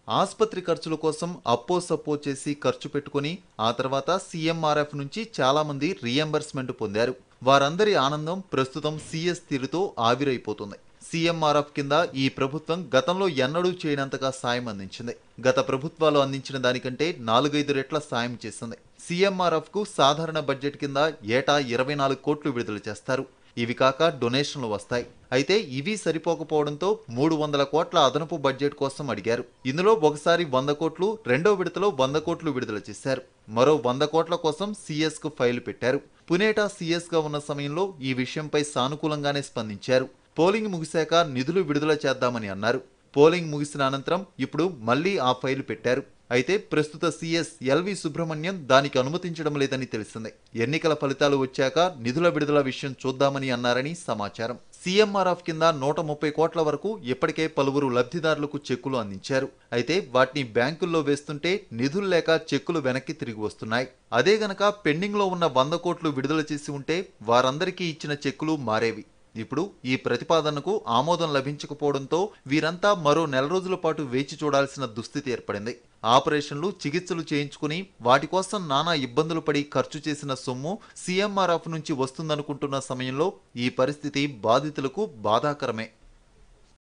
ఆసుపత్రి ఖర్చుల కోసం అప్పో సప్పో చేసి ఖర్చు పెట్టుకుని ఆ తర్వాత సీఎంఆర్ఎఫ్ నుంచి చాలా మంది రీఎంబర్స్మెంట్ పొందారు. వారందరి ఆనందం ప్రస్తుతం సీఎస్ తీరుతో ఆవిరైపోతుంది. సీఎంఆర్ఎఫ్ కింద ఈ ప్రభుత్వం గతంలో ఎన్నడూ చేయనంతగా సాయం అందించింది. గత ప్రభుత్వాలు అందించిన దానికంటే 4-5 రెట్ల సాయం చేసింది. సీఎంఆర్ఎఫ్ కు సాధారణ బడ్జెట్ కింద ఏటా 24 కోట్లు విడుదల చేస్తారు. ఇవి కాక డొనేషన్లు వస్తాయి. అయితే ఇవి సరిపోకపోవడంతో 300 కోట్ల అదనపు బడ్జెట్ కోసం అడిగారు. ఇందులో ఒకసారి 100 కోట్లు, రెండో విడతలో 100 కోట్లు విడుదల చేశారు. మరో 100 కోట్ల కోసం సీఎస్ కు ఫైలు పెట్టారు. పునేటా సీఎస్ గా ఉన్న సమయంలో ఈ విషయంపై సానుకూలంగానే స్పందించారు. పోలింగ్ ముగిశాక నిధులు విడుదల చేద్దామని అన్నారు. పోలింగ్ ముగిసిన అనంతరం ఇప్పుడు మళ్లీ ఆ ఫైలు పెట్టారు. అయితే ప్రస్తుత సీఎస్ ఎల్వి సుబ్రహ్మణ్యం దానికి అనుమతించడం లేదని తెలిసింది. ఎన్నికల ఫలితాలు వచ్చాక నిధుల విడుదల విషయం చూద్దామని అన్నారని సమాచారం. సీఎంఆర్ఎఫ్ కింద 130 కోట్ల వరకు ఇప్పటికే పలువురు లబ్ధిదారులకు చెక్కులు అందించారు. అయితే వాటిని బ్యాంకుల్లో వేస్తుంటే నిధులు లేక చెక్కులు వెనక్కి తిరిగి వస్తున్నాయి. అదే గనక పెండింగ్ లో ఉన్న 100 కోట్లు విడుదల చేసి ఉంటే వారందరికీ ఇచ్చిన చెక్కులు మారేవి. ఇప్పుడు ఈ ప్రతిపాదనకు ఆమోదం లభించకపోవడంతో వీరంతా మరో నెల రోజుల పాటు వేచి చూడాల్సిన దుస్థితి ఏర్పడింది. ఆపరేషన్లు, చికిత్సలు చేయించుకుని వాటి కోసం నానా ఇబ్బందులు పడి ఖర్చు చేసిన సొమ్ము సీఎంఆర్ఎఫ్ నుంచి వస్తుందనుకుంటున్న సమయంలో ఈ పరిస్థితి బాధితులకు బాధాకరమే.